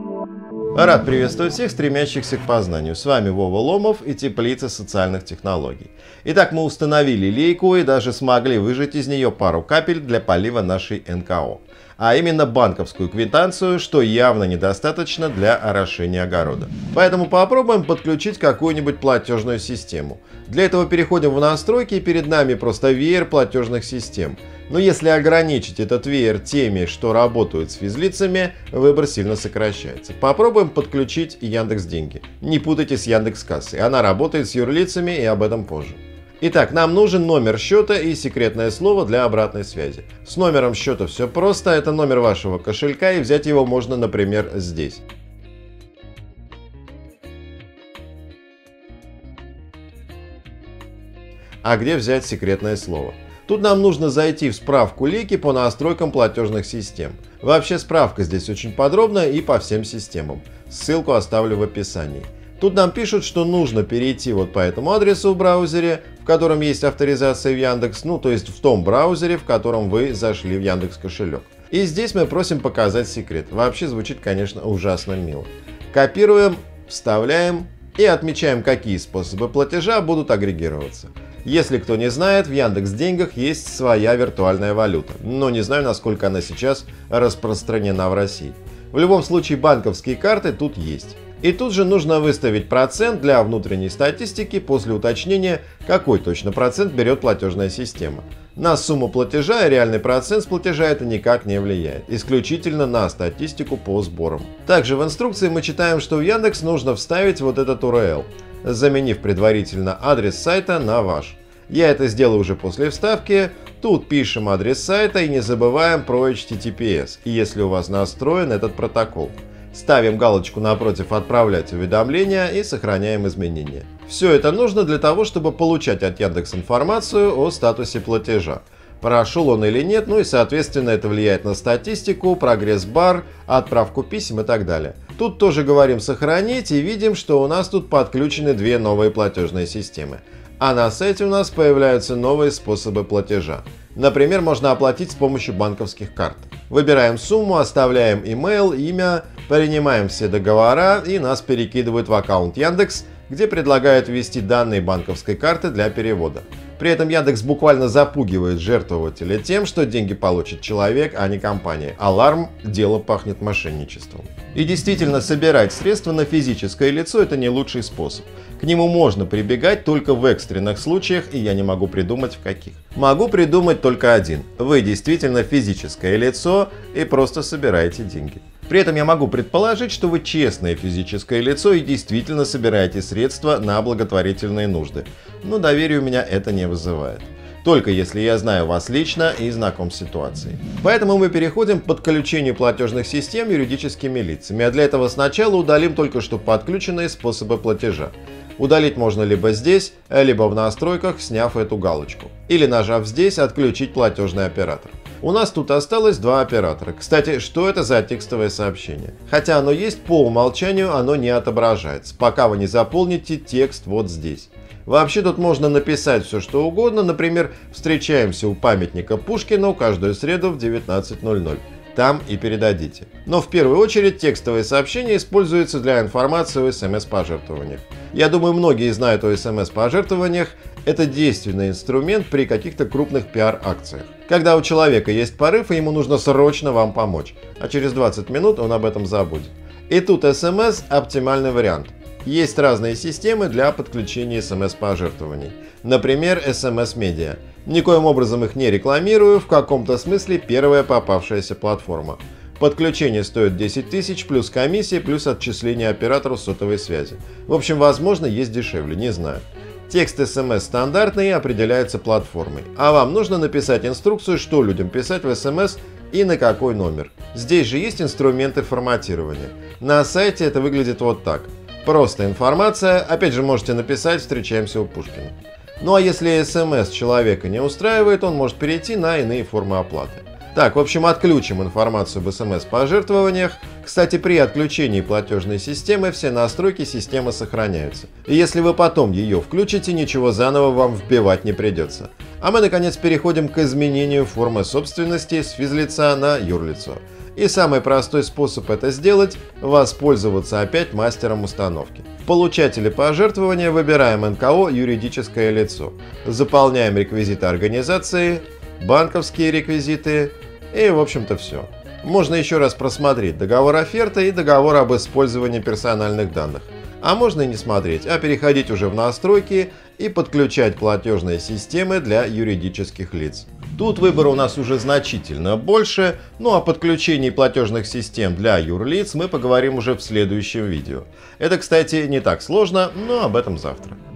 Рад приветствовать всех, стремящихся к познанию. С вами Вова Ломов и Теплица социальных технологий. Итак, мы установили лейку и даже смогли выжать из нее пару капель для полива нашей НКО. А именно банковскую квитанцию, что явно недостаточно для орошения огорода. Поэтому попробуем подключить какую-нибудь платежную систему. Для этого переходим в настройки, и перед нами просто веер платежных систем. Но если ограничить этот веер теми, что работают с физлицами, выбор сильно сокращается. Попробуем подключить Яндекс.Деньги. Не путайте с Яндекс.Кассой, она работает с юрлицами, и об этом позже. Итак, нам нужен номер счета и секретное слово для обратной связи. С номером счета все просто, это номер вашего кошелька, и взять его можно, например, здесь. А где взять секретное слово? Тут нам нужно зайти в справку лейки по настройкам платежных систем. Вообще справка здесь очень подробная и по всем системам. Ссылку оставлю в описании. Тут нам пишут, что нужно перейти вот по этому адресу в браузере, в котором есть авторизация в Яндекс, то есть в том браузере, в котором вы зашли в Яндекс кошелек. И здесь мы просим показать секрет. Вообще звучит, конечно, ужасно мило. Копируем, вставляем и отмечаем, какие способы платежа будут агрегироваться. Если кто не знает, в Яндекс.Деньгах есть своя виртуальная валюта, но не знаю, насколько она сейчас распространена в России. В любом случае, банковские карты тут есть. И тут же нужно выставить процент для внутренней статистики после уточнения, какой точно процент берет платежная система. На сумму платежа и реальный процент с платежа это никак не влияет, исключительно на статистику по сборам. Также в инструкции мы читаем, что в Яндекс нужно вставить вот этот URL, заменив предварительно адрес сайта на ваш. Я это сделаю уже после вставки. Тут пишем адрес сайта и не забываем про HTTPS, если у вас настроен этот протокол. Ставим галочку напротив «Отправлять уведомления» и сохраняем изменения. Все это нужно для того, чтобы получать от Яндекс информацию о статусе платежа. Прошел он или нет, и соответственно это влияет на статистику, прогресс-бар, отправку писем и так далее. Тут тоже говорим «Сохранить» и видим, что у нас тут подключены две новые платежные системы. А на сайте у нас появляются новые способы платежа. Например, можно оплатить с помощью банковских карт. Выбираем сумму, оставляем email, имя, принимаем все договора и нас перекидывают в аккаунт Яндекс, где предлагают ввести данные банковской карты для перевода. При этом Яндекс буквально запугивает жертвователя тем, что деньги получит человек, а не компания. Аларм, дело пахнет мошенничеством. И действительно, собирать средства на физическое лицо – это не лучший способ. К нему можно прибегать только в экстренных случаях, и я не могу придумать в каких. Могу придумать только один. Вы действительно физическое лицо и просто собираете деньги. При этом я могу предположить, что вы честное физическое лицо и действительно собираете средства на благотворительные нужды. Но доверия у меня это не вызывает. Только если я знаю вас лично и знаком с ситуацией. Поэтому мы переходим к подключению платежных систем юридическими лицами. А для этого сначала удалим только что подключенные способы платежа. Удалить можно либо здесь, либо в настройках, сняв эту галочку. Или нажав здесь «Отключить платежный оператор». У нас тут осталось два оператора. Кстати, что это за текстовое сообщение? Хотя оно есть, по умолчанию оно не отображается, пока вы не заполните текст вот здесь. Вообще тут можно написать все что угодно, например, встречаемся у памятника Пушкину каждую среду в 19:00. Там и передадите. Но в первую очередь текстовое сообщение используется для информации о СМС-пожертвованиях. Я думаю, многие знают о СМС-пожертвованиях. Это действенный инструмент при каких-то крупных пиар-акциях. Когда у человека есть порыв, и ему нужно срочно вам помочь, а через 20 минут он об этом забудет. И тут СМС – оптимальный вариант. Есть разные системы для подключения СМС-пожертвований. Например, SMS-медиа. Никоим образом их не рекламирую, в каком-то смысле первая попавшаяся платформа. Подключение стоит 10 тысяч, плюс комиссия, плюс отчисление оператору сотовой связи. В общем, возможно, есть дешевле, не знаю. Текст SMS стандартный и определяется платформой. А вам нужно написать инструкцию, что людям писать в SMS и на какой номер. Здесь же есть инструменты форматирования. На сайте это выглядит вот так. Просто информация, опять же можете написать «Встречаемся у Пушкина». Ну а если СМС человека не устраивает, он может перейти на иные формы оплаты. Так, в общем, отключим информацию об СМС-пожертвованиях. Кстати, при отключении платежной системы все настройки системы сохраняются. И если вы потом ее включите, ничего заново вам вбивать не придется. А мы, наконец, переходим к изменению формы собственности с физлица на юрлицо. И самый простой способ это сделать – воспользоваться опять мастером установки. В получателе пожертвования выбираем НКО «Юридическое лицо». Заполняем реквизиты организации, банковские реквизиты и, в общем-то, все. Можно еще раз просмотреть договор оферты и договор об использовании персональных данных. А можно и не смотреть, а переходить уже в настройки и подключать платежные системы для юридических лиц. Тут выбора у нас уже значительно больше, ну а подключении платежных систем для юрлиц мы поговорим уже в следующем видео. Это, кстати, не так сложно, но об этом завтра.